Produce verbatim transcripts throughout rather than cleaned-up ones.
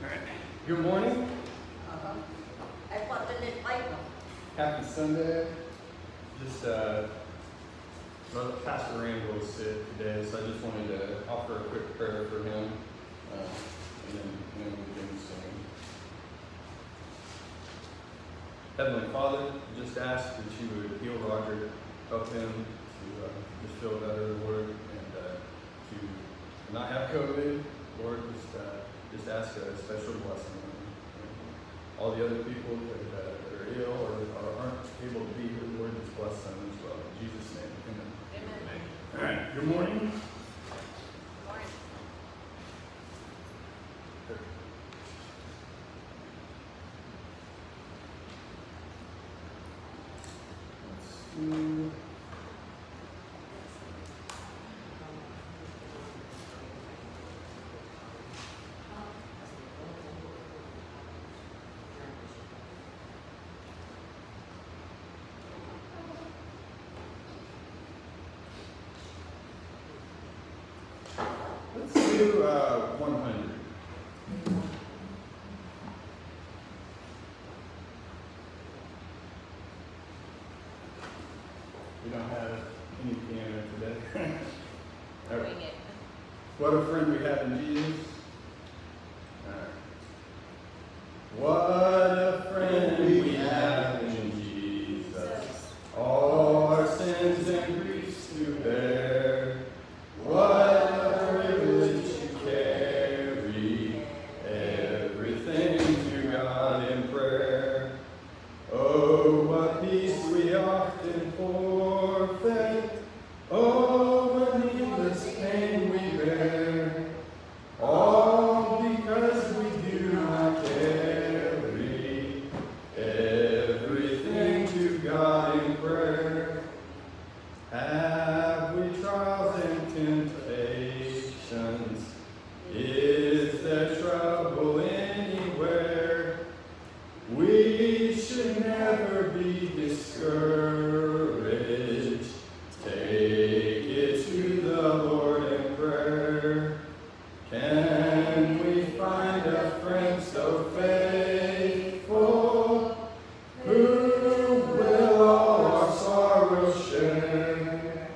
Good morning. Uh-huh. I thought the net Bible. Happy Sunday. Just uh, well, Pastor Randall is sick today, so I just wanted to offer a quick prayer for him, uh, and then, and then we can sing. Heavenly Father, just ask that you would heal Roger, help him to uh, just feel better, Lord, and uh, to not have COVID. Lord, just uh, just ask a special blessing on him. All the other people that, uh, that are ill or, or aren't able to be here, Lord, just bless them as well. In Jesus' name, amen. Amen. All right, good morning. Morning. Let's see. Let's do uh, one hundred. We don't have any piano today. All right. Bring it. What a friend we have in Jesus. All right. What a friend we have in Jesus. All our sins and griefs to bear. What a privilege to carry everything to God in prayer. Oh, what peace we often forfeit. Oh, what needless pain we bear. All because we do not carry everything to God in prayer. Have we trials and temptations? Is there trouble anywhere? We should never be discouraged. Take it to the Lord in prayer. Can we find a friend so faithful who will all our sorrows share?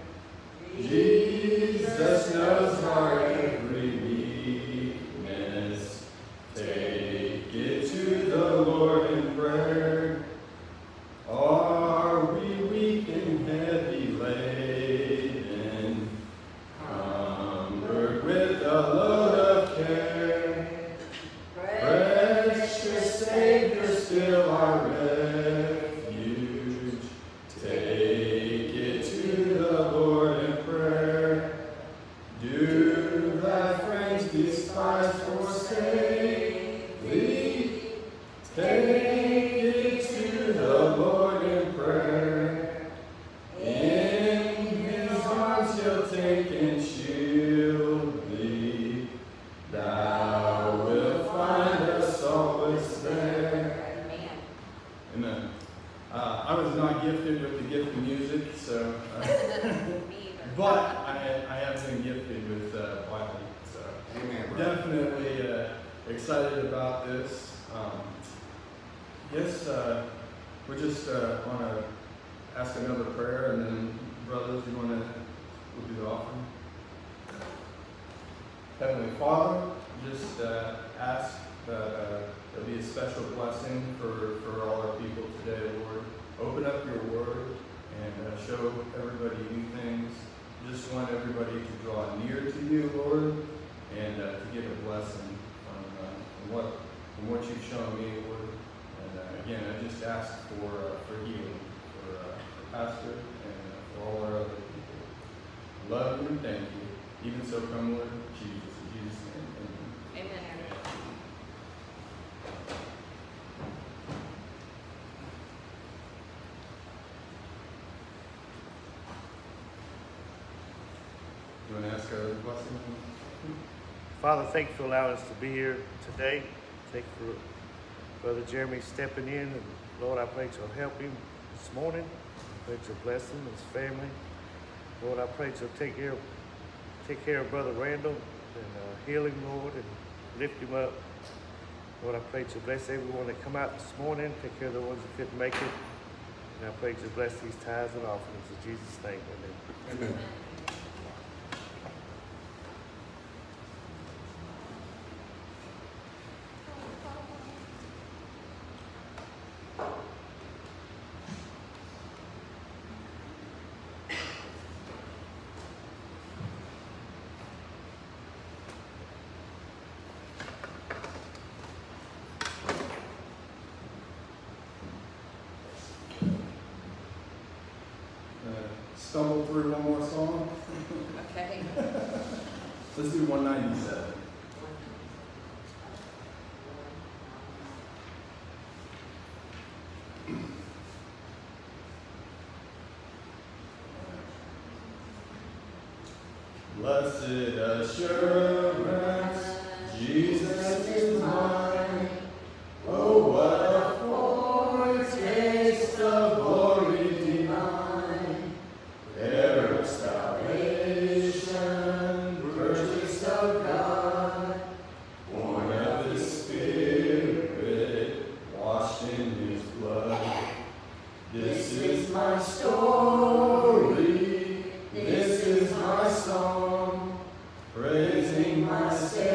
Jesus knows our every weakness. Take it to the Lord in prayer. Are we weak and heavy laden, cumbered with a load of care? Precious Savior, still our refuge. Take it to the Lord in prayer. Do thy friends despise, forsake thee? Take it to the Lord in prayer. In his arms he'll take and shield thee. Thou wilt find a solace there. Amen. Amen. Uh, I was not gifted with the gift of music, so, uh, Me either. but I, I have been gifted with uh, Bible, so Amen, we're brother. definitely uh, excited about this. Um, yes, uh, we just uh, want to ask another prayer, and then brothers, you want to we'll do the offering. Heavenly Father, just uh, ask that uh, there be a special blessing for, for all our people today, Lord. Open up your word and uh, show everybody new things. Just want everybody to draw near to you, Lord, and uh, to get a blessing from, uh, from what from what you've shown me, Lord. And uh, again, I just ask for uh, for healing for, uh, for Pastor and uh, for all our other people. Love you and thank you. Even so, come, Lord Jesus. In Jesus' name, amen. Amen. You want to ask our blessing? Father, thank you for allowing us to be here today. Thank you for Brother Jeremy stepping in. And Lord, I pray that you'll help him this morning. I pray that you'll bless him, his family. Lord, I pray that you'll take care of, take care of Brother Randall and uh, heal him, Lord, and lift him up. Lord, I pray that you bless everyone that come out this morning, take care of the ones that couldn't make it. And I pray that you bless these tithes and offerings. In Jesus' name, amen. Amen. Stumble through one more song. Okay. Let's do one ninety-seven. Blessed assurance, Jesus is mine. Oh, what a foretaste of glory divine. Heir of salvation, purchased of God, born of the Spirit, washed in His blood. This is my story, this is my song, praising my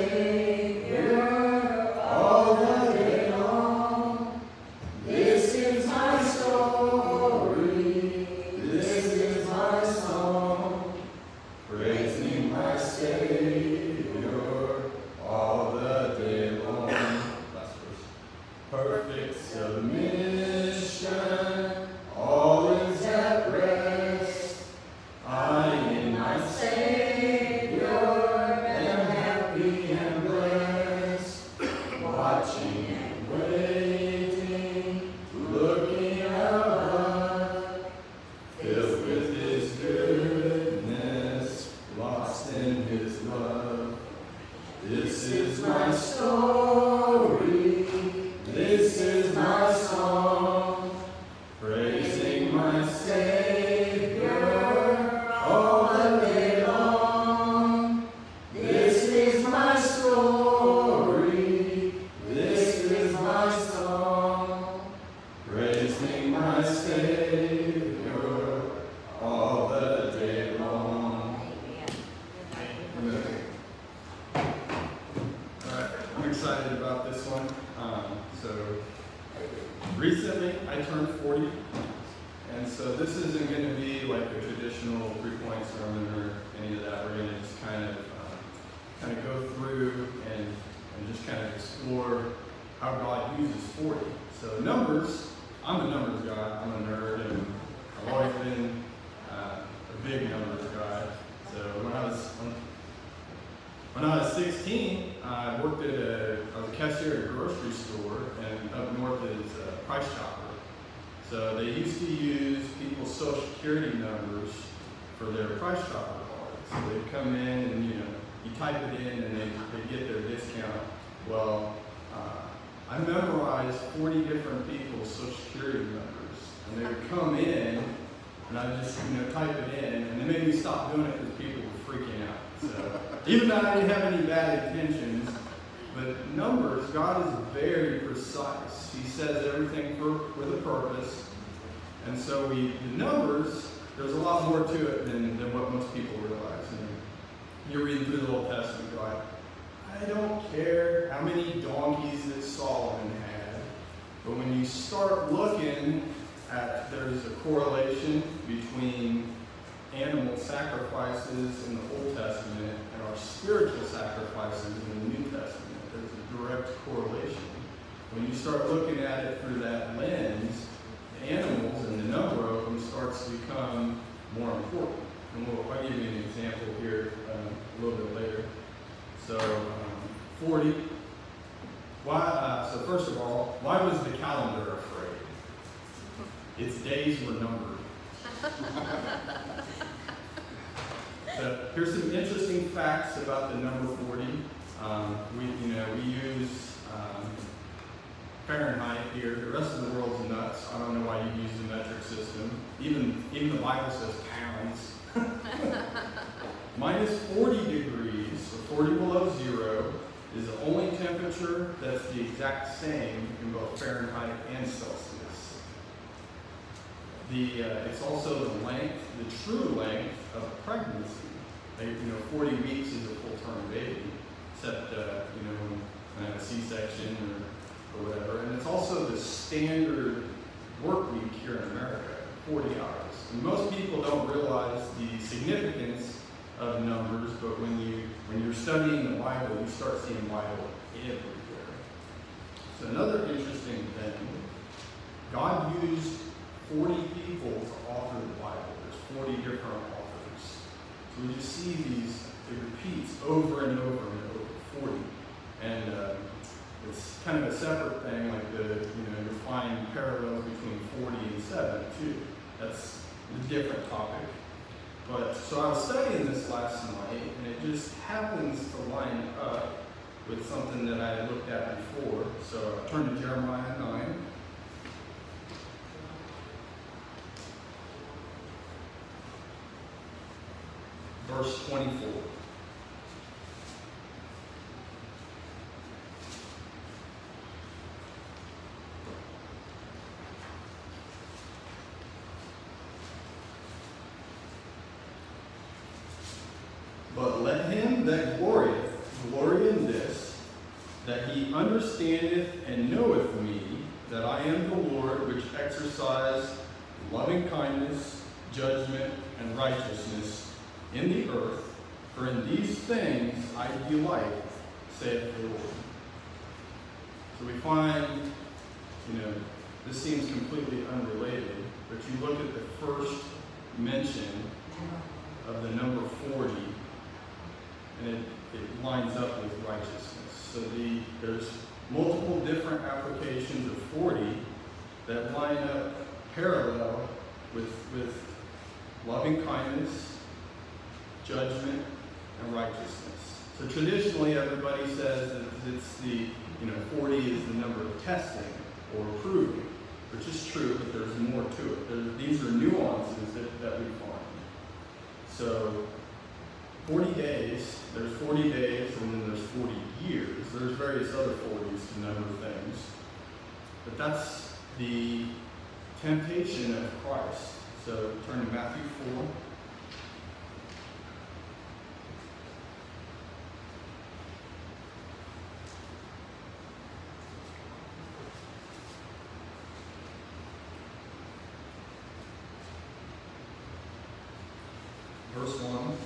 Savior all the day long. This is my story, this is my song, praising my Savior all the day long. Last verse. Perfect submission, all is at rest. I in my Savior am happy and blessed, watching and waiting, looking above, filled with His goodness, lost in His love. This is my story, this is my song, praising my Savior all the day long. This is my story, this is my song, praising my Savior all the day long. Amen. Alright, I'm excited about this one. Um, so, recently I turned forty, and so this isn't going to be like a traditional three-point sermon or any of that. We're going to just kind of uh, kind of go through and, and just kind of explore how God uses forty. So numbers, I'm a numbers guy, I'm a nerd, and I've always been uh, a big numbers guy. So when I was When I was sixteen, I worked at a, I was a cashier at a grocery store, and up north is uh, Price Chopper. So they used to use people's social security numbers for their Price Chopper cards. So they'd come in and, you know, you type it in and they they get their discount. Well, uh, I memorized forty different people's social security numbers, and they would come in, and I just, you know, type it in, and they made me stop doing it because people were freaking out. So, even though I didn't have any bad intentions, but numbers, God is very precise. He says everything for, with a purpose. And so we, the numbers, there's a lot more to it than, than what most people realize. And you're reading through the Old Testament, you're like, I don't care how many donkeys that Solomon had, but when you start looking at, there's a correlation between animal sacrifices in the Old Testament and our spiritual sacrifices in the New Testament. There's a direct correlation. When you start looking at it through that lens, the animals and the number of them starts to become more important. And we'll, I'll give you an example here um, a little bit later. So, um, forty. Why? Uh, so first of all, why was the calendar afraid? Its days were numbered. So here's some interesting facts about the number forty. Um, we, you know, we use um, Fahrenheit here. The rest of the world's nuts. I don't know why you use the metric system. Even even the Bible says pounds. Minus forty degrees, so forty below zero, is the only temperature that's the exact same in both Fahrenheit and Celsius. The, uh, it's also the length, the true length of pregnancy. Like, you know, forty weeks is a full-term baby, except, uh, you know, when I have a C-section or, or whatever. And it's also the standard work week here in America, forty hours. And most people don't realize the significance of numbers, but when you when you're studying the Bible, you start seeing Bible everywhere. So another interesting thing, God used forty people to author the Bible. There's forty different authors. So we just see these, it repeats over and over and over, forty. And uh, it's kind of a separate thing, like the, you know, you find parallels between forty and seven too. That's a different topic. But, so I was studying this last night, and it just happens to line up with something that I had looked at before. So I turned to Jeremiah nine. Verse twenty-four. But let him that glorieth glory in this, that he understandeth and knoweth me, that I am the Lord, which exercise loving kindness, judgment, and righteousness in the earth. For in these things I delight, saith the Lord. So we find, you know, this seems completely unrelated, but you look at the first mention of the number forty, and it, it lines up with righteousness. So the, there's multiple different applications of forty that line up parallel with, with loving kindness, judgment, and righteousness. So traditionally everybody says that it's the, you know, forty is the number of testing or proving, which is true, but there's more to it. There's, these are nuances that, that we find. So forty days, there's forty days, and then there's forty years. There's various other forties to number things. But that's the temptation of Christ. So turn to Matthew four. Verse one.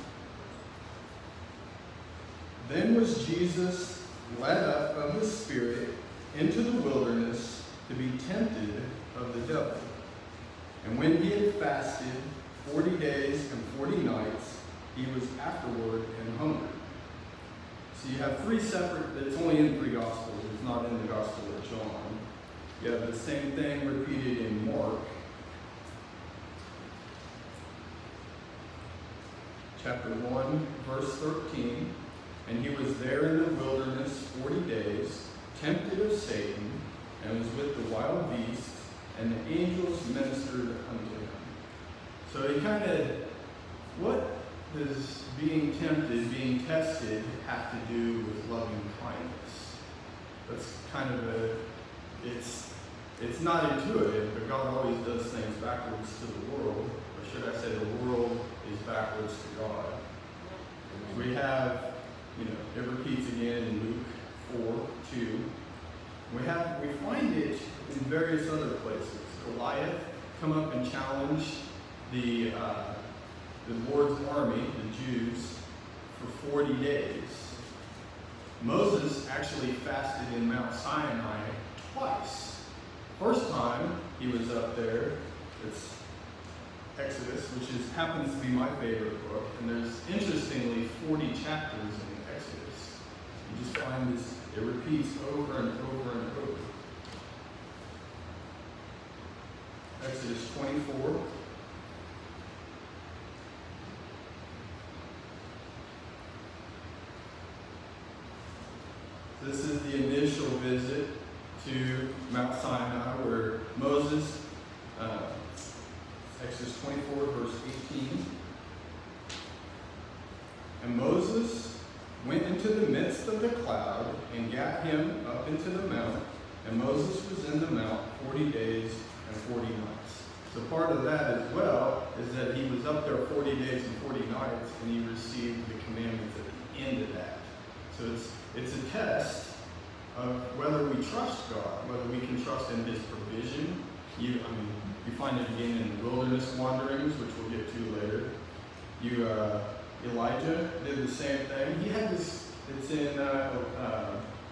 Then was Jesus led up of the Spirit into the wilderness to be tempted of the devil. And when he had fasted forty days and forty nights, he was afterward and hungry. So you have three separate, it's only in three Gospels, it's not in the Gospel of John. You have the same thing repeated in Mark. Chapter one, verse thirteen. And he was there in the wilderness forty days, tempted of Satan, and was with the wild beasts, and the angels ministered unto him. So he kind of, what does being tempted, being tested, have to do with loving kindness? That's kind of a, it's, it's not intuitive, but God always does things backwards to the world. Or should I say the world is backwards to God. We have, you know, it repeats again in Luke four two. We have, we find it in various other places. Goliath come up and challenge the, uh, the Lord's army, the Jews, for forty days. Moses actually fasted in Mount Sinai twice. First time he was up there, it's Exodus, which is, happens to be my favorite book, and there's interestingly forty chapters in Exodus. You just find this, it repeats over and over and over. Exodus twenty-four. This is the initial visit to Mount Sinai where Moses, uh, Exodus twenty-four, verse eighteen. And Moses went into the midst of the cloud and gat him up into the mount, and Moses was in the mount forty days and forty nights. So part of that as well is that he was up there forty days and forty nights, and he received the commandments at the end of that. So it's, it's a test of whether we trust God, whether we can trust in his provision. You, I mean, you find it again in the wilderness wanderings, which we'll get to later. You, uh, Elijah did the same thing. He had this, it's in uh, uh,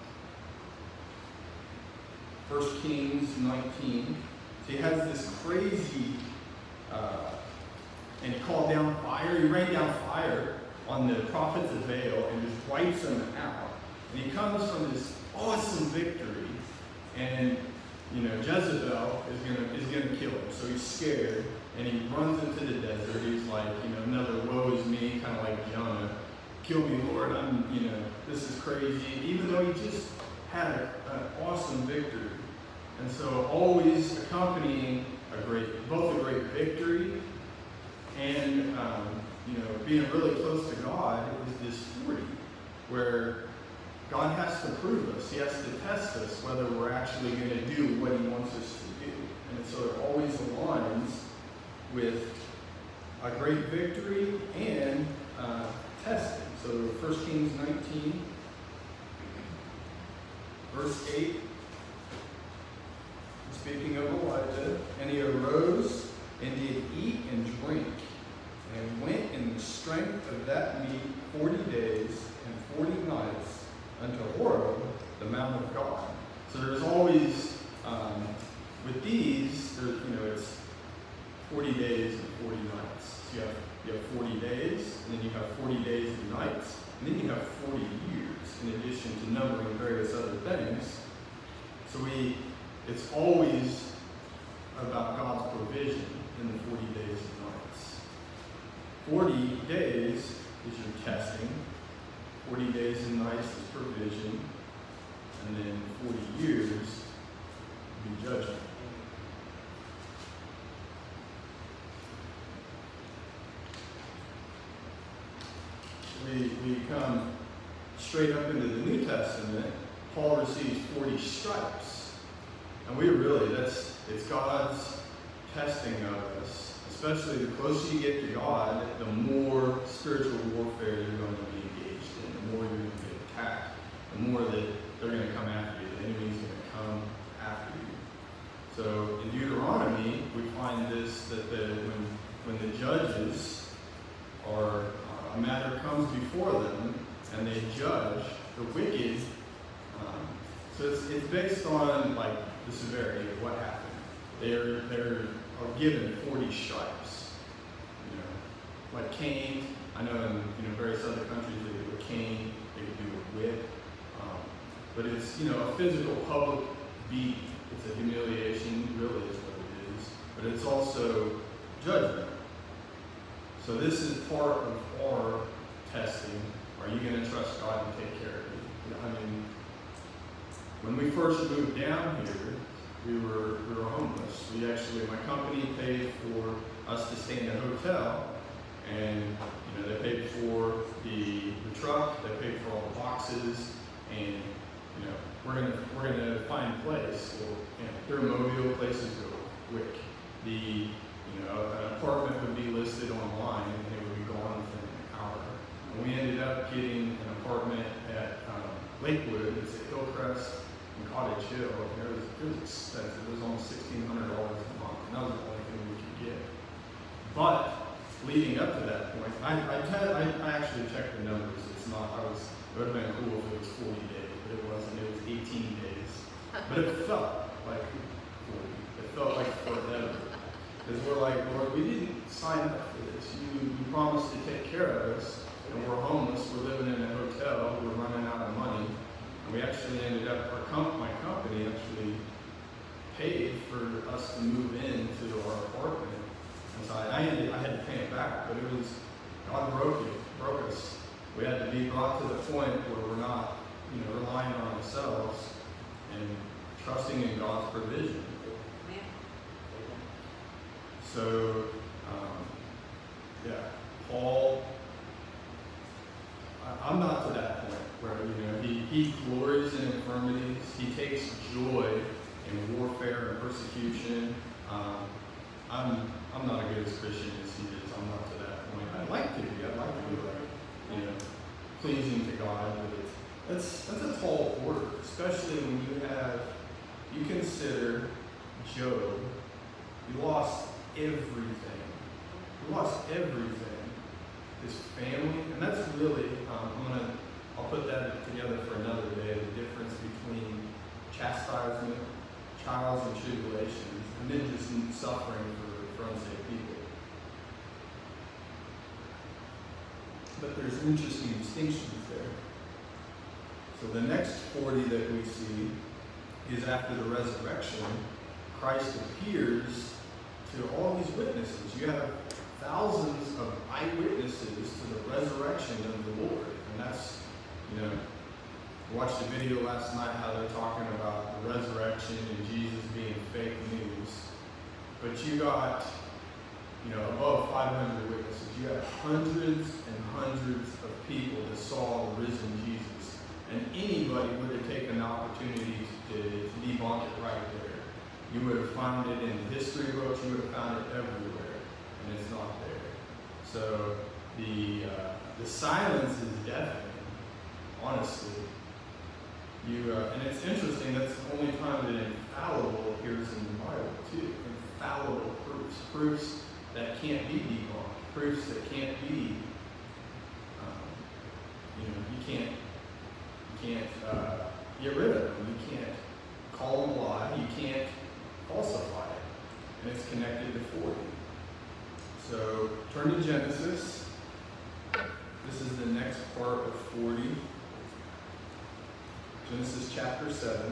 First Kings nineteen. So he has this crazy, uh, and he called down fire. He rained down fire on the prophets of Baal and just wipes them out. And he comes from this awesome victory, and you know Jezebel is gonna is gonna kill him. So he's scared, and he runs into the desert. He's like, you know, another woe is me, kind of like Jonah. Kill me, Lord. I'm, you know, this is crazy. Even though he just had a, an awesome victory. And so always accompanying a great, both a great victory and, um, you know, being really close to God is this forty, where God has to prove us. He has to test us whether we're actually going to do what he wants us to do. And so it always aligns with a great victory and uh, testing. So First Kings nineteen, verse eight. Speaking of Elijah, and he arose and did eat and drink, and went in the strength of that meat forty days and forty nights unto Horeb, the mount of God. So there's always, um, with these, there, you know, it's forty days and forty nights. So you have, you have forty days, and then you have forty days and nights, and then you have forty years, in addition to numbering various other things. So we, it's always about God's provision in the forty days and nights. forty days is your testing, forty days and nights is provision, and then forty years will be judgment. We, we come straight up into the New Testament. Paul receives forty stripes. And we really, that's, it's God's testing of us. Especially the closer you get to God, the more spiritual warfare you're going to be engaged in, the more you're going to get attacked, the more that they're going to come after you, the enemy's going to come after you. So in Deuteronomy, we find this, that the, when, when the judges are, uh, a matter comes before them, and they judge the wicked, um, so it's, it's based on, like, the severity of what happened. They're, they're are given forty stripes. You know, like Cain, I know in you know, various other countries they do a cane, they could do a whip. Um, but it's, you know, a physical public beat. It's a humiliation, really is what it is. But it's also judgment. So this is part of our testing. Are you going to trust God and take care of you? You know, I mean, when we first moved down here, we were we were homeless. We actually, my company paid for us to stay in a hotel, and you know they paid for the, the truck, they paid for all the boxes, and you know we're gonna we're gonna find a place. So, you know, there are Mobile places go quick. The you know an apartment would be listed online, and it would be gone within an hour. And we ended up getting an apartment at um, Lakewood. It's at Hillcrest in Cottage Hill. It was, it was expensive. It was almost sixteen hundred dollars a month, and that was the only thing we could get. But leading up to that point, I I, t- I, I actually checked the numbers. It's not. I was. It would have been cool if it was forty days, but it wasn't. It was eighteen days. But it felt like forty. It felt like forever. Because we're like, Lord, we didn't sign up for this. You, you promised to take care of us, and we're homeless. We're living in a hotel. We're running out of money. And we actually ended up, our comp, my company actually paid for us to move into our apartment. And so I, I, ended, I had to pay it back, but it was, God broke it, broke us. We had to be brought to the point where we're not, you know, relying on ourselves and trusting in God's provision. So, um, yeah, Paul, I, I'm not to that point where, you know, he, he glories in infirmities. He takes joy in warfare and persecution. Um, I'm, I'm not as good as Christian as he is. I'm not to that point. I'd like to be. I'd like to be like, you know, pleasing to God, but it's, that's, that's a tall order, especially when you have, you consider Job. He lost everything. He lost everything. His family, and that's really, um, I'm gonna, I'll put that together for another day, the difference between chastisement, trials and tribulations, and then just suffering for, for unsaved people. But there's interesting distinctions there. So the next forty that we see is after the resurrection. Christ appears to all these witnesses. You have thousands of eyewitnesses to the resurrection of the Lord. And that's, you know, I watched a video last night how they're talking about the resurrection and Jesus being fake news. But you got, you know, above five hundred witnesses. You got hundreds and hundreds of people that saw the risen Jesus. And anybody would have taken the opportunity to, to debunk it right there. You would have found it in history books. You would have found it everywhere. And it's not there. So the uh, the silence is deafening, honestly. You uh, and it's interesting. That's the only time that infallible appears in the Bible too. Infallible proofs, proofs that can't be debunked, proofs that can't be. Um, you know, you can't you can't uh, get rid of them. You can't call them a lie. You can't falsify it, and it's connected to forty. So turn to Genesis. This is the next part of forty. Genesis chapter seven.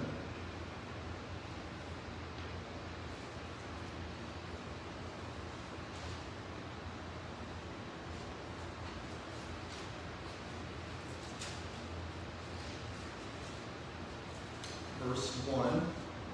Verse one.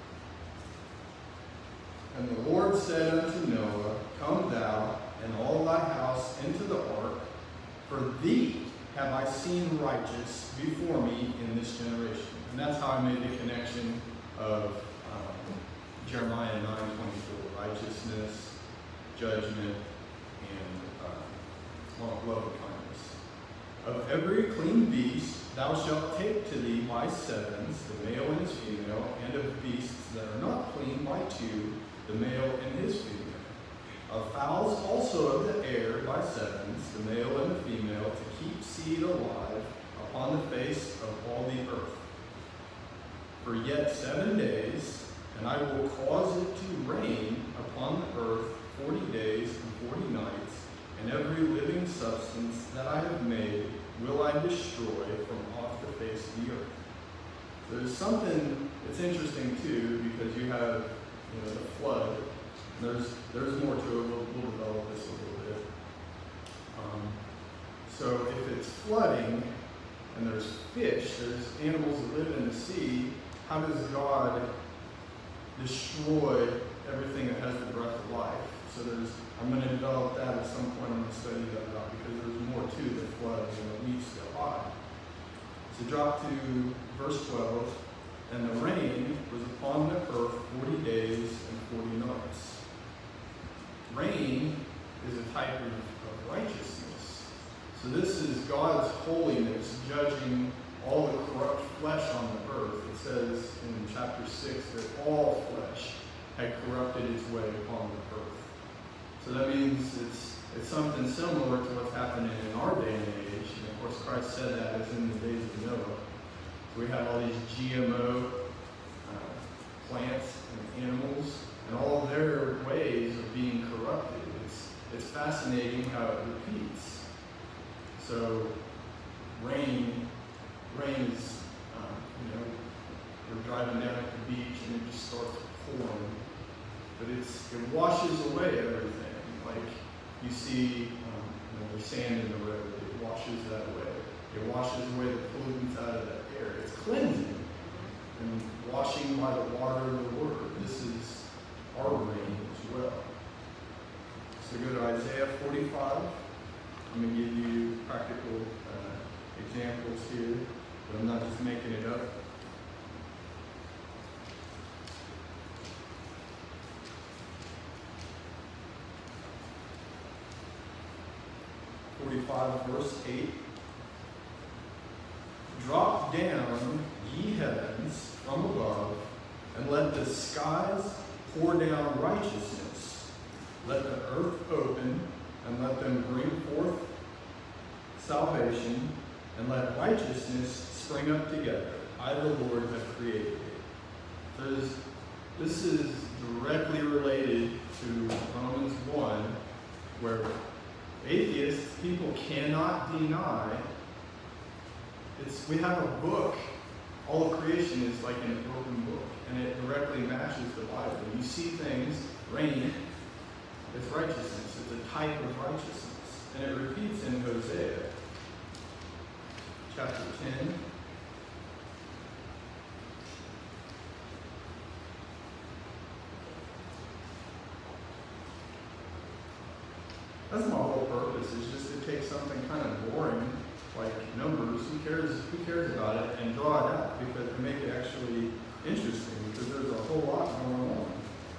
And the Lord said unto Noah, Come thou and all thy house into the ark, for thee have I seen righteous before me in this generation. And that's how I made the connection of um, Jeremiah nine twenty-four, righteousness, judgment, and uh, love and kindness. Of every clean beast thou shalt take to thee by sevens, the male and his female, and of beasts that are not clean by two, the male and his female. Of fowls also of the air by sevens, the male and the female, to keep seed alive upon the face of all the earth. For yet seven days, and I will cause it to rain upon the earth forty days and forty nights, and every living substance that I have made will I destroy from off the face of the earth. So there's something that's interesting too, because you have, you know, the flood. There's there's more to it. We'll, we'll develop this a little bit. Um, so if it's flooding and there's fish, there's animals that live in the sea, how does God destroy everything that has the breath of life? So there's I'm going to develop that at some point. I'm going to study that out because there's more to the flood than what meets the eye. So drop to verse twelve. And the rain was upon the earth forty days and forty nights. Rain is a type of, of righteousness. So this is God's holiness judging all the corrupt flesh on the earth. It says in chapter six that all flesh had corrupted its way upon the earth. So that means it's it's something similar to what's happening in our day and age. And of course Christ said that as in the days of Noah. So we have all these G M O uh, plants and animals, and all their ways of being corrupted. It's, it's fascinating how it repeats. So rain, rain is, um, you know, we're driving down at the beach and it just starts pouring. But it's, it washes away everything. Like you see, um, you know, there's sand in the road, it washes that away. It washes away the pollutants out of that air. It's cleansing and washing by the water of the Word. This is our rain as well. So go to Isaiah forty-five. I'm going to give you practical uh, examples here, but I'm not just making it up. forty-five, verse eight. Drop down, ye heavens, from above, and let the skies pour down righteousness. Let the earth open, and let them bring forth salvation, and let righteousness spring up together. I, the Lord, have created it. There's, this is directly related to Romans one, where atheists, people cannot deny. It's, we have a book. All of creation is like an open book, and it directly matches the Bible. You see things, rain, it's righteousness. It's a type of righteousness. And it repeats in Hosea chapter ten. That's my whole purpose, is just to take something kind of boring, like numbers, who cares, who cares about it, and draw it out, because to make it actually interesting, because there's a whole lot going on.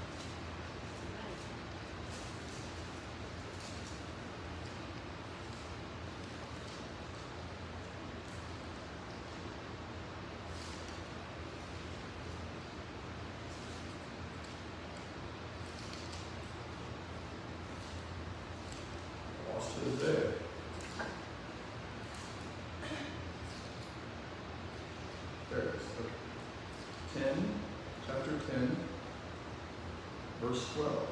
Lost to the day. There it is. Okay. ten, chapter ten, verse twelve.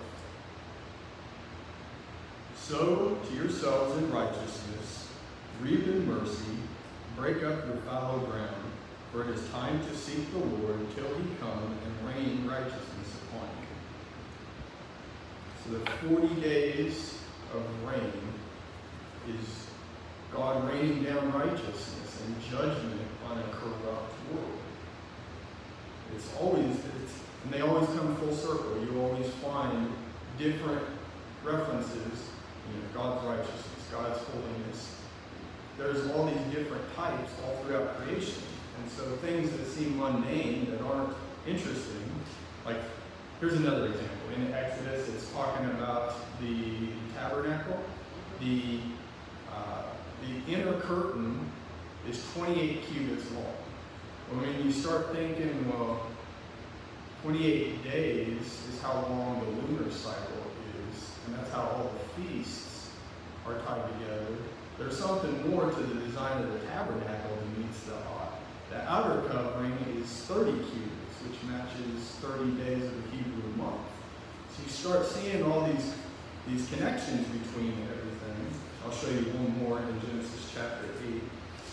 Sow to yourselves in righteousness, reap in mercy, break up your fallow ground, for it is time to seek the Lord till he come and rain righteousness upon you. So the forty days of rain is God raining down righteousness and judgment on a corrupt world. It's always, it's, and they always come full circle. You always find different references, you know, God's righteousness, God's holiness. There's all these different types all throughout creation. And so things that seem mundane, that aren't interesting, like, here's another example. In Exodus, it's talking about the tabernacle. The, uh, the inner curtain is twenty-eight cubits long. Well, when you start thinking, well, twenty-eight days is how long the lunar cycle is, and that's how all the feasts are tied together. There's something more to the design of the tabernacle than meets the eye. The outer covering is thirty cubits, which matches thirty days of the Hebrew month. So you start seeing all these, these connections between everything. I'll show you one more in Genesis chapter eight.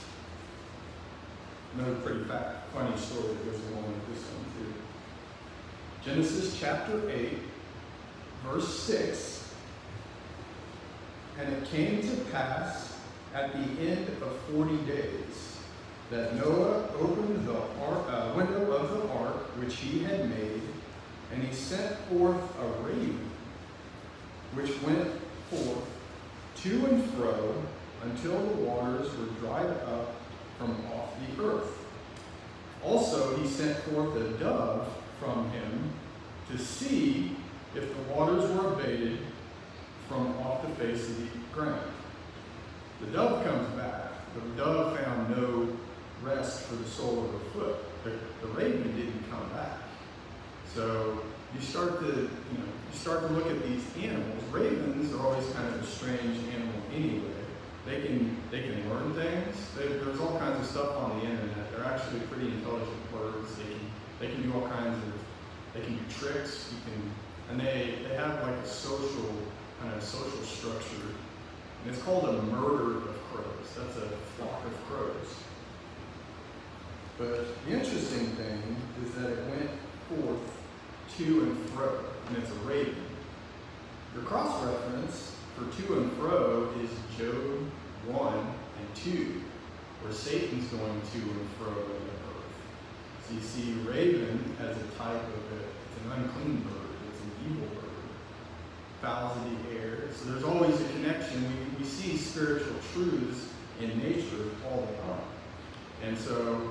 Another pretty fact, funny story that goes along with this one too. Genesis chapter eight, verse six. And it came to pass at the end of forty days that Noah opened the ark, uh, window of the ark which he had made, and he sent forth a raven, which went forth to and fro until the waters were dried up from off the earth. Also he sent forth a dove from him to see if the waters were abated from off the face of the ground. The dove comes back, but the dove found no rest for the sole of her foot. The, the raven didn't come back. So you start to, you know, you start to look at these animals. Ravens are always kind of a strange animal anyway. They can they can learn things. They, there's all kinds of stuff on the internet. They're actually pretty intelligent birds. They can they can do all kinds of they can do tricks. You can and they they have like a social kind of social structure. And it's called a murder of crows. That's a flock of crows. But the interesting thing is that it went forth to and fro, and it's a raven. Your cross-reference for to and fro is Job one and two, where Satan's going to and fro in the earth. So you see raven as a type of it. It's an unclean bird. It's an evil bird. Fowls of the air. So there's always a connection. We, we see spiritual truths in nature all the time. And so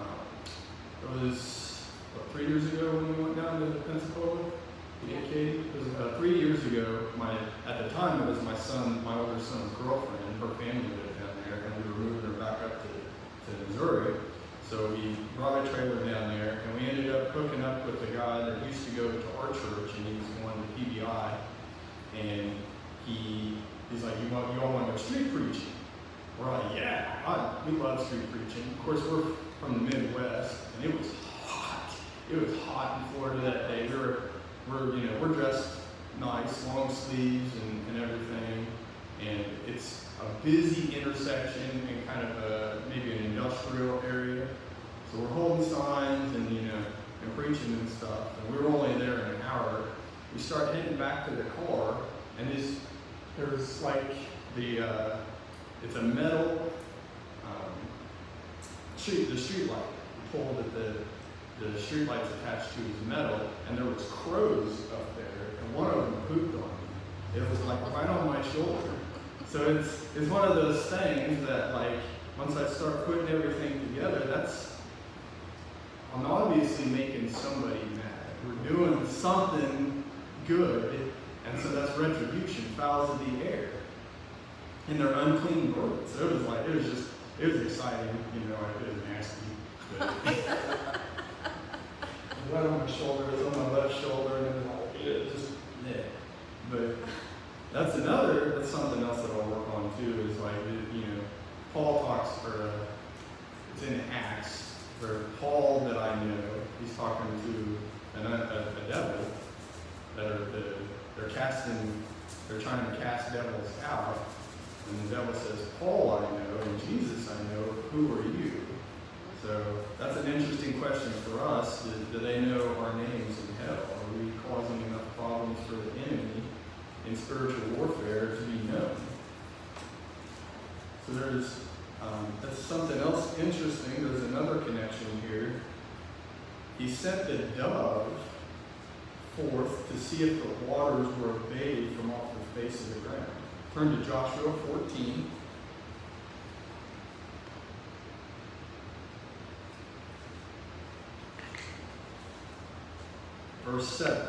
uh, it was what, three years ago when we went down to Pensacola to get Katie. It was uh, three years ago. My at the time it was my son, my older son's girlfriend. Her family lived down there, and we were moving her back up to, to Missouri. So we brought a trailer down there, and we ended up hooking up with a guy that used to go to our church, and he was going to P B I, and he he's like, you want you all want to go street preaching? We're like, yeah, I, we love street preaching. Of course, we're from the Midwest, and it was hot. It was hot in Florida that day. We were, we're you know we're dressed nice, long sleeves and, and everything, and it's a busy intersection and kind of a, maybe an industrial area. So we're holding signs and you know and preaching and stuff. And we were only there in an hour. We start heading back to the car, and this there's like the uh, it's a metal um, street the street light. The pole that the the street light's attached to is metal, and there was crows up there, and one of them pooped on me. It was like right on my shoulder. So it's it's one of those things that like once I start putting everything together, that's I'm obviously making somebody mad. We're doing something good, and so that's retribution, fowls of the air. And they're unclean birds. So it was like it was just it was exciting, you know, it was nasty. But right on my shoulder, it was on my left shoulder, and it was like it was just yeah. But that's another, that's something else that I'll work on too, is like, you know, Paul talks, or uh, it's in Acts, where Paul that I know, he's talking to an, a, a devil, that are, that are, they're casting, they're trying to cast devils out, and the devil says, Paul I know, and Jesus I know, who are you? So that's an interesting question for us. Do, do they know our names in hell? Are we causing enough problems for the enemy in spiritual warfare to be known? So there's, um, that's something else interesting. There's another connection here. He sent the dove forth to see if the waters were abated from off the face of the ground. Turn to Joshua fourteen. Verse seven.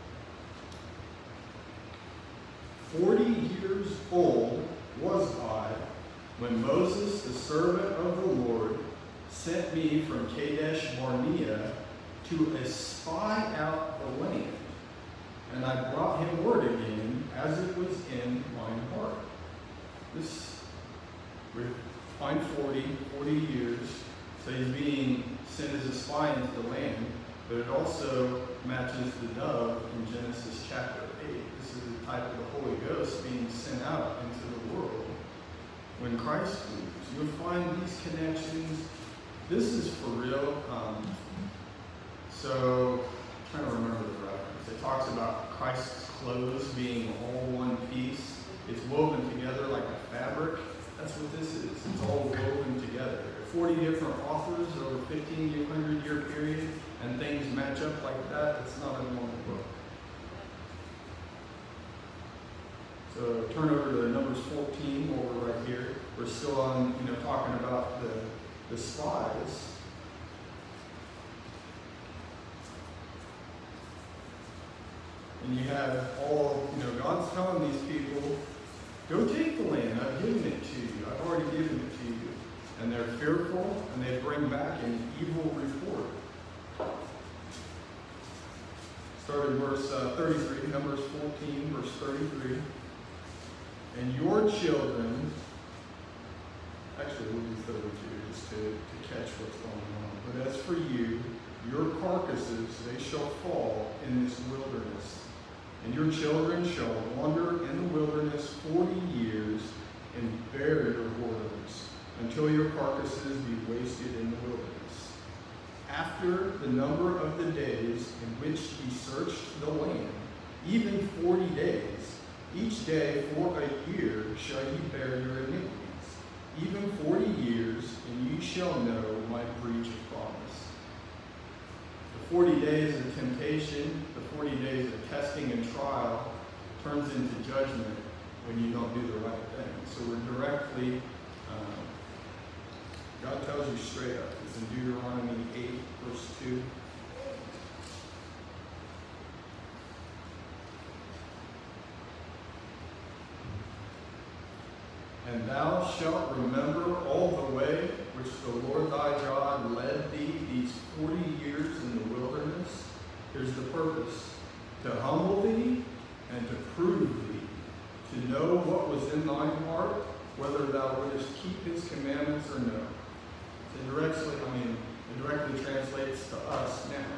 Forty years old was I when Moses, the servant of the Lord, sent me from Kadesh Barnea to espy out the land. And I brought him word again, as it was in mine heart. This, we find forty, forty years, so he's being sent as a spy into the land, but it also matches the dove in Genesis chapter eight. This is the type of the Holy Ghost being sent out into the world when Christ moves. You'll find these connections. This is for real. Um, so, I'm trying to remember the reference. It talks about Christ's clothes being all one piece. It's woven together like a fabric. That's what this is. It's all woven together. forty different authors over a fifteen hundred year period, and things match up like that. It's not a normal book. So turn over to Numbers fourteen, while we're right here. We're still on, you know, talking about the, the spies. And you have all, you know, God's telling these people, go take the land. I've given it to you. I've already given it to you. And they're fearful, and they bring back an evil report. Start in verse uh, thirty-three, Numbers fourteen, verse thirty-three. And your children, actually we'll do thirty-two just to, to catch what's going on. But as for you, your carcasses, they shall fall in this wilderness. And your children shall wander in the wilderness forty years and bear your whoredoms, until your carcasses be wasted in the wilderness. After the number of the days in which ye searched the land, even forty days, each day for a year shall ye bear your iniquities, even forty years, and ye shall know my breach of promise. The forty days of temptation, the forty days of testing and trial, turns into judgment when you don't do the right thing. So we're directly um, God tells you straight up. It's in Deuteronomy eight, verse two. And thou shalt remember all the way which the Lord thy God led thee these forty years in the wilderness. Here's the purpose: to humble thee and to prove thee, to know what was in thine heart, whether thou wouldest keep his commandments or no. It directly, I mean, it directly translates to us now.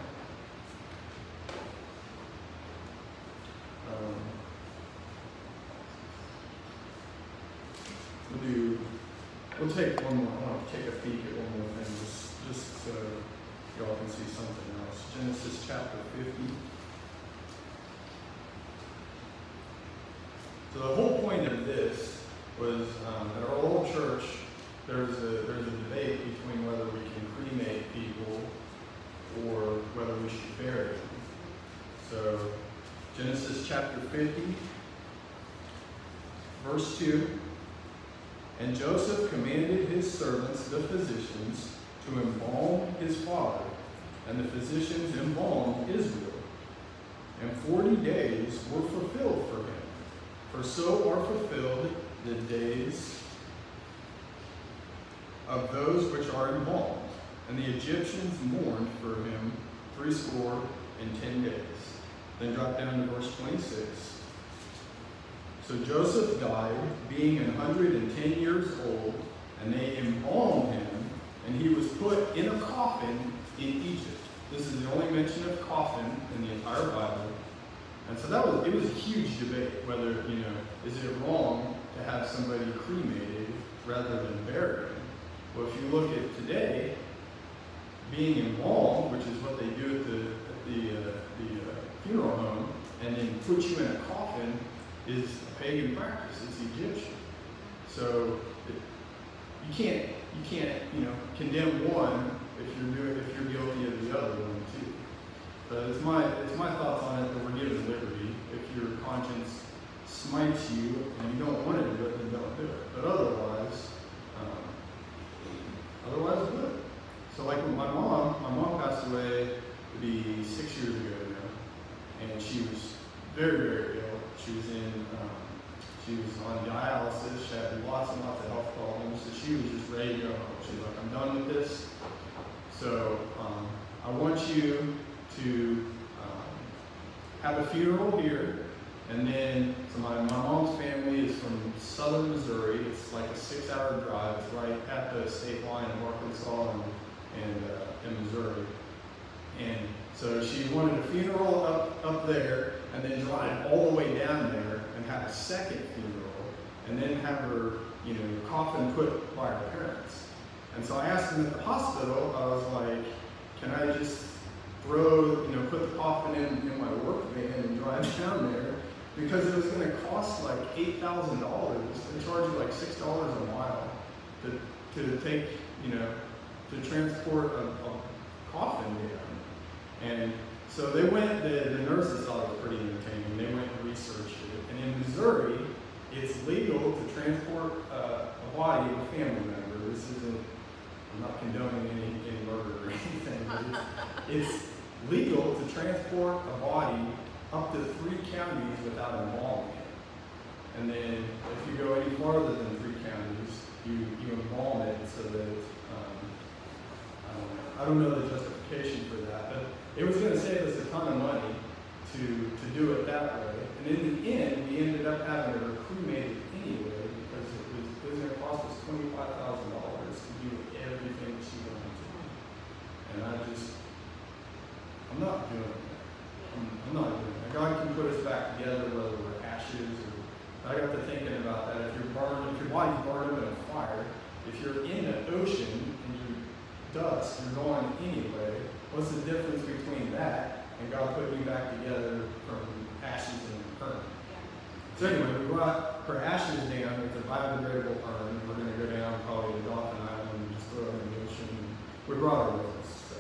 Um, we'll do, we'll take one more, I want to take a peek at one more thing, just, just so y'all can see something else. Genesis chapter fifty. So the whole point of this was, um, at our old church, there's a, there's a debate between whether we can cremate people or whether we should bury them. So Genesis chapter fifty, verse two. And Joseph commanded his servants, the physicians, to embalm his father, and the physicians embalmed Israel. And forty days were fulfilled for him, for so are fulfilled the days of those which are embalmed. And the Egyptians mourned for him threescore and ten days. Then drop down to verse twenty-six. So Joseph died, being an hundred and ten years old, and they embalmed him, and he was put in a coffin in Egypt. This is the only mention of coffin in the entire Bible. And so that was, it was a huge debate whether, you know, is it wrong to have somebody cremated rather than buried? Well, if you look at today, being embalmed, which is what they do at the, at the, uh, the uh, funeral home, and then put you in a coffin, is a pagan practice. It's Egyptian. So it, you can't you can't you know condemn one if you're doing if you're guilty of the other one too. But it's my it's my thoughts on it that we're given liberty. If your conscience smites you and you don't want to do it, then don't do it. But otherwise, um, otherwise do it. So like with my mom, my mom passed away to be six years ago now, and she was very very ill. She was in, um, she was on dialysis. She had lots and lots of health problems. So she was just ready to go home. She was like, I'm done with this. So um, I want you to um, have a funeral here. And then, so my, my mom's family is from southern Missouri. It's like a six hour drive. It's right at the state line of Arkansas and, and, uh, and Missouri. And so she wanted a funeral up, up there, and then drive all the way down there and have a second funeral, and then have her, you know, coffin put by her parents. And so I asked them at the hospital, I was like, can I just throw, you know, put the coffin in, in my work van and drive down there? Because it was going to cost like eight thousand dollars. They charge you like six dollars a mile to, to take, you know, to transport a, a coffin down. And so they went, the, the nurses thought it was pretty entertaining. They went and researched it. And in Missouri, it's legal to transport uh, a body of a family member. This isn't, I'm not condoning any, any murder or anything, but it's, it's legal to transport a body up to three counties without embalming it. And then if you go any farther than three counties, you, you embalm it so that, um, I don't know, I don't know the justification for that, but it was going to save us a ton of money to, to do it that way. And in the end, we ended up having her cremated anyway because it was, it was going to cost us twenty-five thousand dollars to do everything she wanted to do. And I just, I'm not doing that. I'm, I'm not doing that. God can put us back together, whether we're ashes or, I got to thinking about that. If you're burned, if your body's burned up in a fire, if you're in the ocean and you're dust, you're going anyway. What's the difference between that and God putting you back together from ashes and urn? So anyway, we brought her ashes down with a biodegradable urn. We're going to go down probably to Dauphin Island and just throw it in the ocean. We brought her with us. So.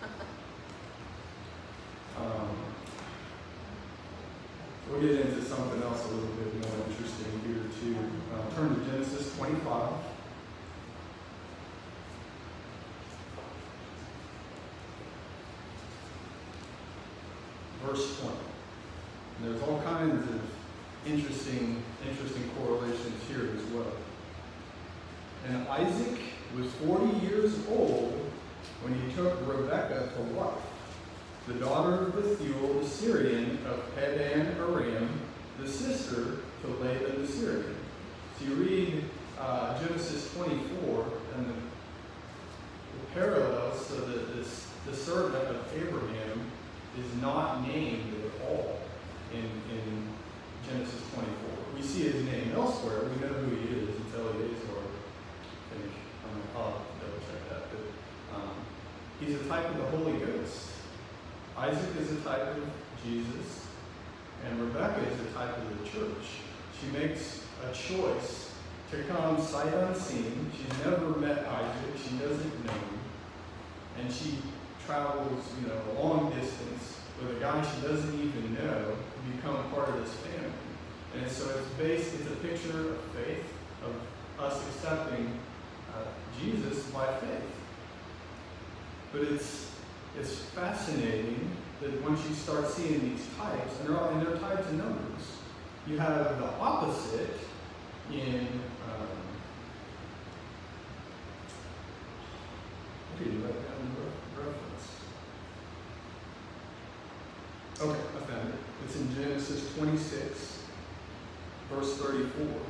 Um, we'll get into something else a little bit more interesting here too. Uh, turn to Genesis twenty-five. verse twenty. And there's all kinds of interesting, interesting correlations here as well. And Isaac was forty years old when he took Rebekah to wife, the daughter of Bethuel the Syrian of Padan Aram, the sister to Laban the Syrian. So you read uh, Genesis twenty-four, and the, the parallels, so that this, the servant of Abraham is not named at all in, in Genesis twenty-four. We see his name elsewhere. We know who he is. It's Eleazar. I think. I'm I'll double check that. But um, he's a type of the Holy Ghost. Isaac is a type of Jesus, and Rebekah is a type of the church. She makes a choice to come sight unseen. She's never met Isaac. She doesn't know him. And she travels, you know, a long distance with a guy she doesn't even know to become part of this family. And so it's based, it's a picture of faith, of us accepting uh, Jesus by faith. But it's it's fascinating that once you start seeing these types, and they're all, and they're types and numbers, you have the opposite in um, what did you write down the reference? Okay, I found it. It's in Genesis twenty-six, verse thirty-four.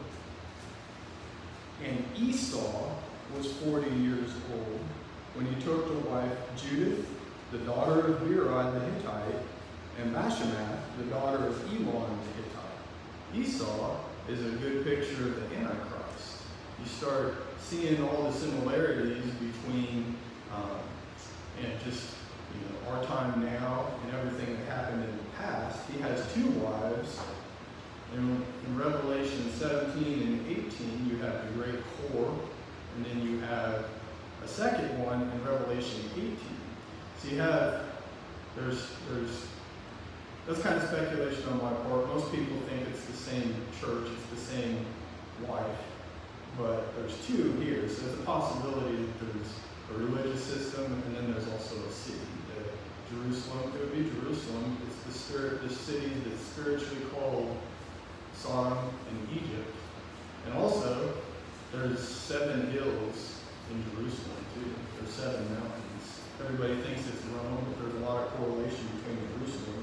And Esau was forty years old when he took to wife Judith, the daughter of Beeri the Hittite, and Bashemath, the daughter of Elon the Hittite. Esau is a good picture of the Antichrist. You start seeing all the similarities between um, and just you know our time now and everything that happened in the past. He has two wives. In, in Revelation seventeen and eighteen, you have the great whore, and then you have a second one in Revelation eighteen. So you have, there's, there's, that's kind of speculation on my part. Most people think it's the same church, it's the same wife, but there's two here. So there's a possibility that there's a religious system, and then there's also a city. The Jerusalem could be Jerusalem. It's the spirit, the city that's spiritually called Sodom and Egypt. And also, there's seven hills in Jerusalem too. There's seven mountains. Everybody thinks it's Rome, but there's a lot of correlation between Jerusalem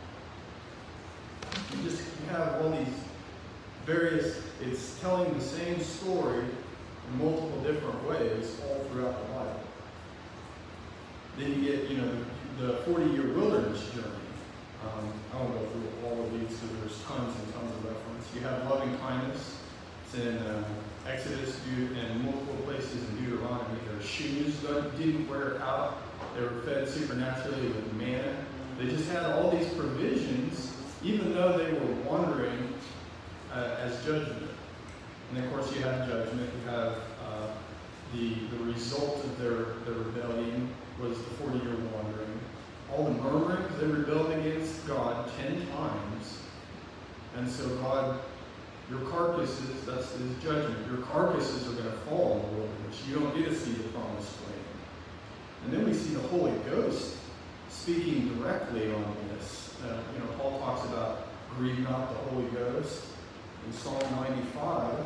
too. You just you have all these various, it's telling the same story in multiple different ways all throughout the Bible. Then you get, you know, the forty-year wilderness journey. Um, I won't go through all of these because there's tons and tons of reference. You have loving kindness. It's in uh, Exodus and multiple places in Deuteronomy. Their shoes didn't wear out. They were fed supernaturally with manna. They just had all these provisions, even though they were wandering uh, as judgment. And of course, you have judgment. You have uh, the the result of their, their rebellion was the forty-year wandering. All the murmurings, they rebelled against God ten times. And so God, your carcasses, that's his judgment, your carcasses are going to fall in the wilderness. You don't get to see the promised land. And then we see the Holy Ghost speaking directly on this. Uh, you know, Paul talks about grieve not the Holy Ghost in Psalm ninety-five.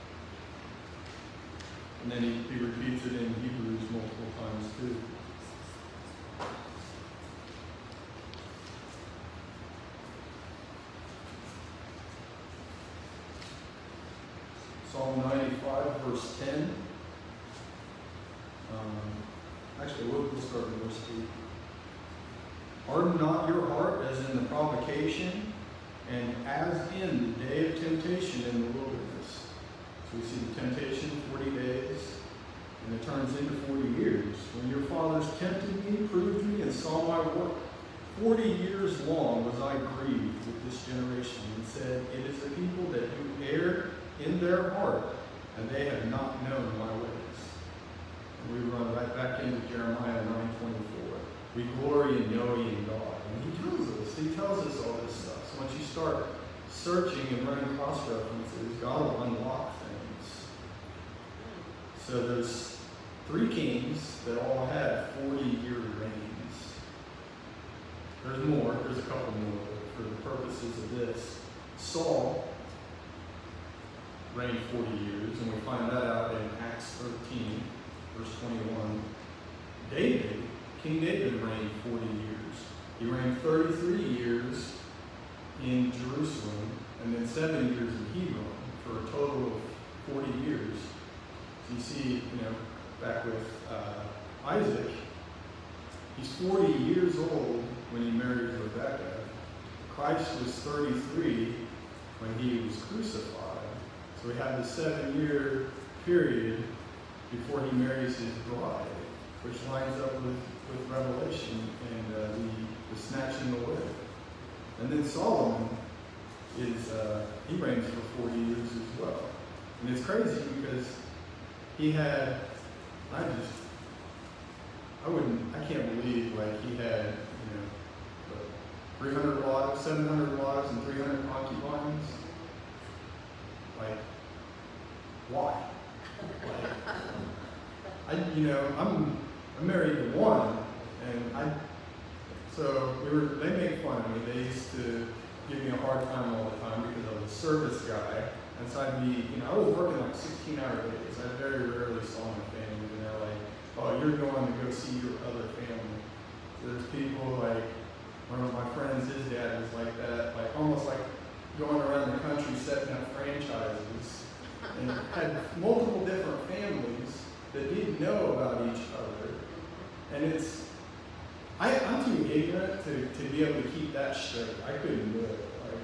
And then he, he repeats it in Hebrews multiple times too. Psalm ninety-five, verse ten. Um, actually, we'll, we'll start with verse eight. Harden not your heart as in the provocation, and as in the day of temptation in the wilderness. So we see the temptation, forty days, and it turns into forty years. When your fathers tempted me, proved me, and saw my work, forty years long was I grieved with this generation, and said, it is a people that do err in their heart, and they have not known my ways. And we run right back into Jeremiah nine twenty-four. We glory in knowing in God. And he tells us, he tells us all this stuff. So once you start searching and running cross-references, God will unlock things. So there's three kings that all had forty-year reigns. There's more, there's a couple for the purposes of this, Saul reigned forty years, and we find that out in Acts thirteen, verse twenty-one. David, King David reigned forty years. He reigned thirty-three years in Jerusalem, and then seven years in Hebron, for a total of forty years. So you see, you know, back with uh, Isaac, he's forty years old when he married Rebekah. Christ was thirty-three when he was crucified. So we have the seven-year period before he marries his bride, which lines up with, with Revelation and uh, the, the snatching away. And then Solomon is, uh, he reigns for forty years as well. And it's crazy because he had, I just, I wouldn't, I can't believe like he had, you know, three hundred wives, seven hundred wives, and three hundred concubines. Like, why? Like, I, you know, I'm, I'm married to one, and I, so we were, they make fun of me. They used to give me a hard time all the time because I was a service guy. And so I'd be, you know, I was working like sixteen hour days. I very rarely saw my family, and they're like, oh, you're going to go see your other family. So there's people like, one of my friends, his dad was like that, like almost like going around the country setting up franchises, and had multiple different families that didn't know about each other. And it's, I, I'm too ignorant to, to be able to keep that straight. I couldn't do it. Like,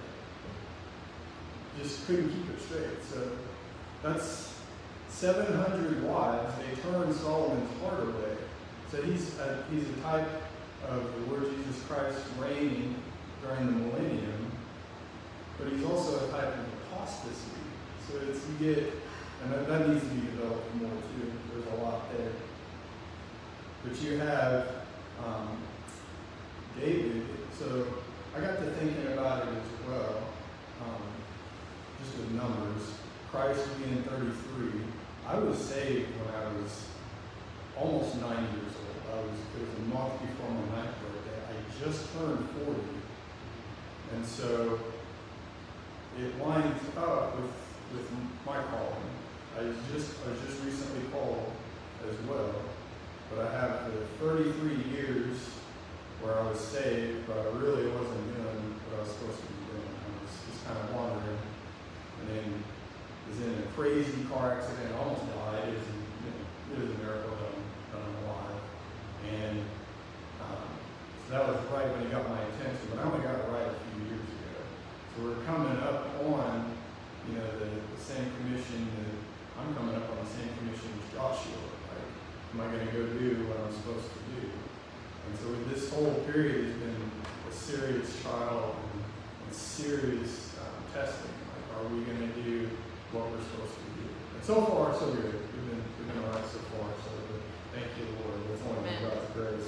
just couldn't keep it straight. So that's seven hundred wives. They turned Solomon's heart away. So he's a, he's a type of the Lord Jesus Christ reigning during the millennium, but he's also a type of apostasy. So it's, you get, and that, that needs to be developed more too. There's a lot there. But you have um, David. So I got to thinking about it as well, um, just with numbers. Christ being thirty-three. I was saved when I was almost nine years old. I was, it was a month before my ninth birthday. I just turned forty. And so it lines up with, with my calling. I was just I was just recently called as well. But I have the thirty-three years where I was saved, but I really wasn't doing what I was supposed to be doing. I was just kind of wandering. And then was in a crazy car accident, almost died. It was, it was a miracle that I'm, that I'm alive. And um, so that was right when he got my attention, but I only got it right a few years ago. So we're coming up on, you know, the, the same commission that I'm coming up on the same commission as Joshua. Like, am I going to go do what I'm supposed to do? And so this whole period has been a serious trial and, and serious um, testing. Like, are we going to do what we're supposed to do? And so far, so good. We've been, we've been all right so far. So thank you, Lord. That's only been God's grace.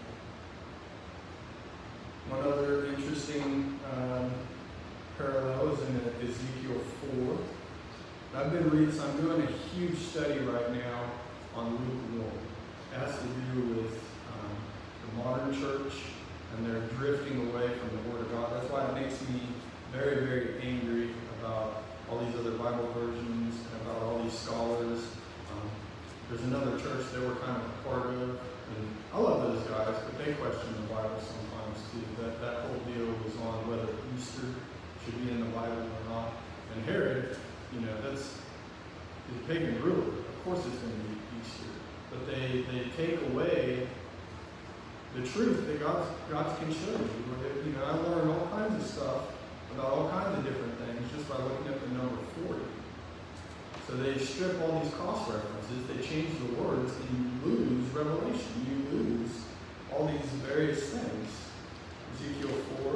One other interesting um, parallel is in Ezekiel four. I've been reading, so I'm doing a huge study right now on lukewarm. It has to do with um, the modern church, and they're drifting away from the Word of God. That's why it makes me very, very angry about all these other Bible versions and about all these scholars. Um, there's another church that we're kind of a part of, and I love those guys, but they question the Bible sometimes too. That, that whole deal was on whether Easter should be in the Bible or not. And Herod, you know, that's the pagan ruler. Of course it's going to be Easter. But they, they take away the truth that God, God can show you. You know, I learned all kinds of stuff about all kinds of different things just by looking at the number forty. So they strip all these cross references, they change the words, and you lose revelation. You lose all these various things. Ezekiel four.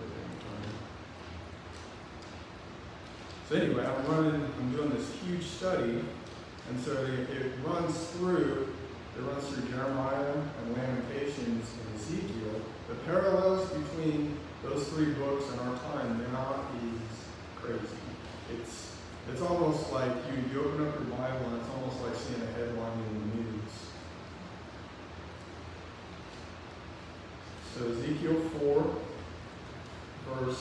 So anyway, I'm running, I'm doing this huge study, and so it, it runs through, it runs through Jeremiah and Lamentations and Ezekiel. The parallels between those three books in our time now is crazy. It's it's almost like you, you open up your Bible and it's almost like seeing a headline in the news. So Ezekiel four, verse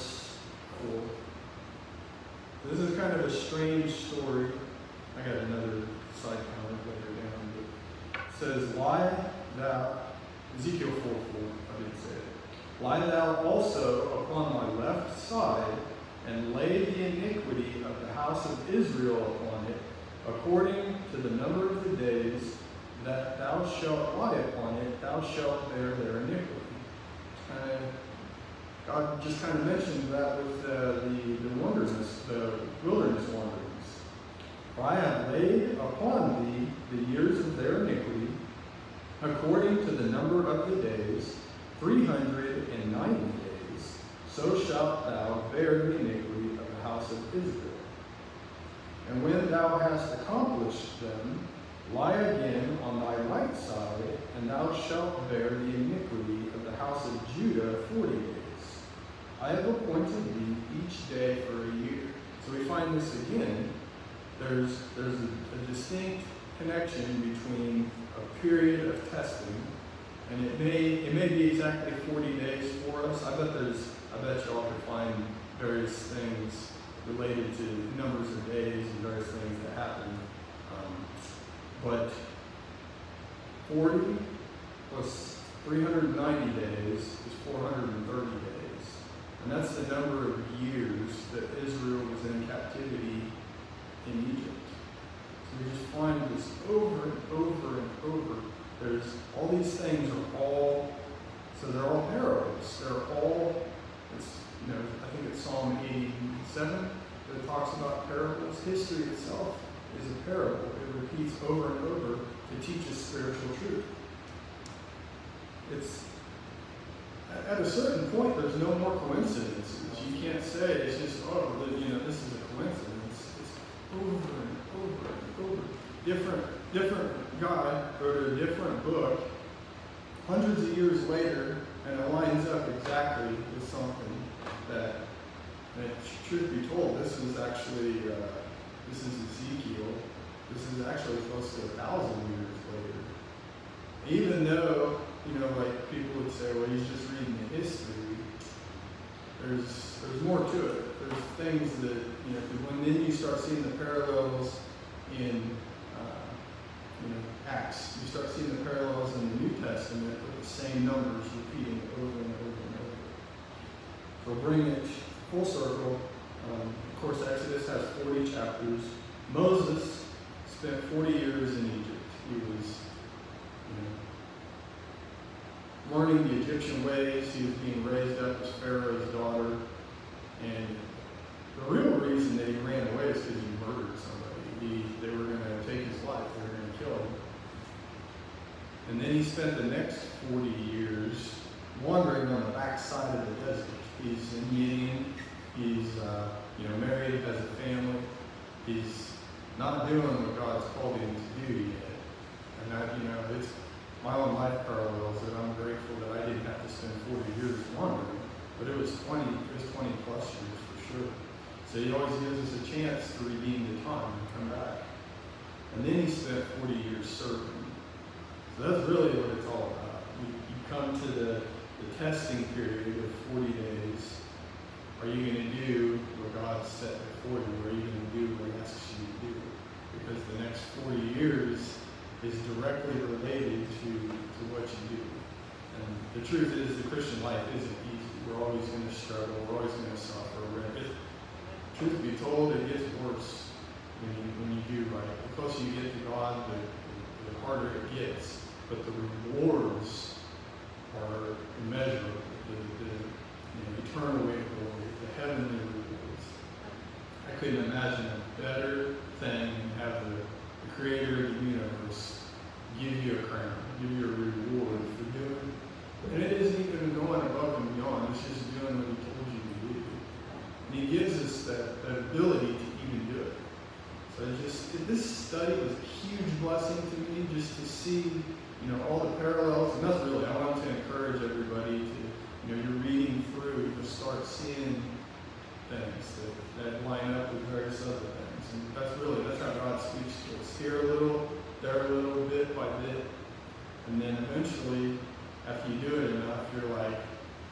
a strange story. I got another side comment later down, but it says, lie thou, Ezekiel four four, I didn't say it. Lie thou also upon my left side, and lay the iniquity of the house of Israel upon it, according to the number of the days that thou shalt lie upon it, thou shalt bear their iniquity. Uh, God just kind of mentioned that with uh, the, the wilderness, the wilderness wanderings. For I have laid upon thee the years of their iniquity, according to the number of the days, three hundred and ninety days, so shalt thou bear the iniquity of the house of Israel. And when thou hast accomplished them, lie again on thy right side, and thou shalt bear the iniquity of the house of Judah forty days. I have appointed thee each day for a year. So we find this again. There's, there's a, a distinct connection between a period of testing, and it may it may be exactly forty days for us. I bet there's I bet y'all could find various things related to numbers of days and various things that happen. Um, but forty plus three hundred ninety days is four hundred thirty days. And that's the number of years that Israel was in captivity in Egypt. So we just find this over and over and over. There's all these things are all, so they're all parables. They're all, it's, you know, I think it's Psalm eighty-seven that talks about parables. History itself is a parable. It repeats over and over to teach us spiritual truth. It's, at a certain point, there's no more coincidences. You can't say it's just, oh, you know, this is a coincidence. It's over and over and over. Different, different guy wrote a different book hundreds of years later, and it lines up exactly with something that, that truth be told, this is actually, uh, this is Ezekiel. This is actually close to a thousand years later. Even though, you know, like people would say, well, he's just reading the history. There's there's more to it. There's things that, you know, when then you start seeing the parallels in, uh, you know, Acts. You start seeing the parallels in the New Testament with the same numbers repeating over and over and over. So bring it full circle. Um, of course, Exodus has forty chapters. Moses spent forty years in Egypt. He was, you know, learning the Egyptian ways. He was being raised up as Pharaoh's daughter. And the real reason that he ran away is because he murdered somebody. He, they were going to take his life. They were going to kill him. And then he spent the next forty years wandering on the backside of the desert. He's in Midian. He's uh, you know, married, has a family. He's not doing what God's called him to do yet. And that, you know, it's my own life parallels that I'm grateful that I didn't have to spend forty years wandering, but it was twenty, it was twenty plus years for sure. So he always gives us a chance to redeem the time and come back. And then he spent forty years serving. So that's really what it's all about. You, you come to the, the testing period of forty days. Are you going to do what God set before you? Or are you going to do what he asks you to do? Because the next forty years is directly related to, to what you do. And the truth is, the Christian life isn't easy. We're always going to struggle. We're always going to suffer. It, truth be told, it gets worse when you, when you do right. The closer you get to God, the, the, the harder it gets. But the rewards are immeasurable. The, the you know, eternal way of glory, the heavenly rewards. I couldn't imagine a better thing than have the Creator of the universe give you a crown, give you a reward for doing. And it isn't even going above and beyond, it's just doing what he told you to do. And he gives us that, that ability to even do it. So it just, it, this study was a huge blessing to me, just to see, you know, all the parallels. And that's really, I want to encourage everybody to, you know, you're reading through, to start seeing things that, that line up with various other things. And that's really, that's how God speaks to us. Here a little, there a little, bit by bit. And then eventually, after you do it enough, you're like,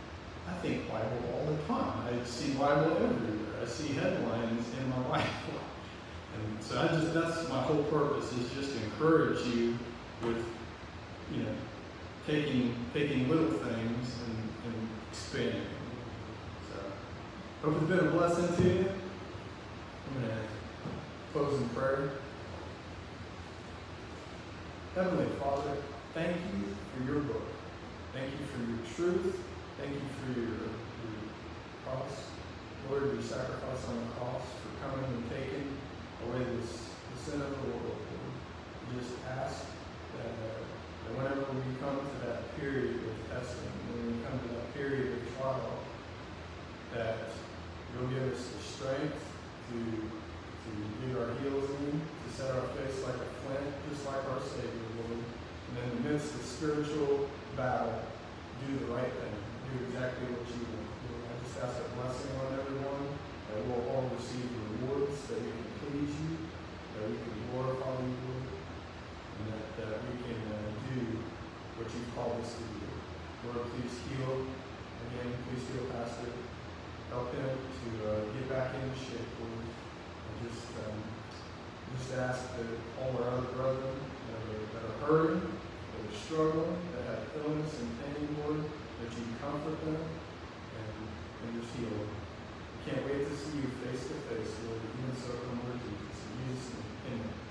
I think Bible all the time. I see Bible everywhere. I see headlines in my Bible. And so I just, that's my whole purpose, is just to encourage you with, you know, taking taking little things and, and expanding them. So, hope it's been a blessing to you. I'm going to close in prayer. Heavenly Father, thank you for your book. Thank you for your truth. Thank you for your, your cross. Lord, your sacrifice on the cross, for coming and taking away this, the sin of the world. Lord, we just ask that, uh, that whenever we come to that period of testing, when we come to that period of trial, that you'll give us the strength to, to dig our heels in, to set our face like a flint, just like our Savior, Lord. And in the midst of spiritual battle, do the right thing. Do exactly what you want. Lord, I just ask a blessing on everyone, that we'll all receive rewards, that we can please you, that we can glorify you, Lord, and that, that we can uh, do what you've called us to do. Lord, please heal. Again, please heal Pastor. Help him to uh, get back into shape, Lord. And just, um, just ask that all our other brethren that are, that are hurting, that are struggling, that have illness and pain, Lord, that you comfort them and, and just heal them. We can't wait to see you face to face, Lord, even so, Lord Jesus. In Jesus' name, amen.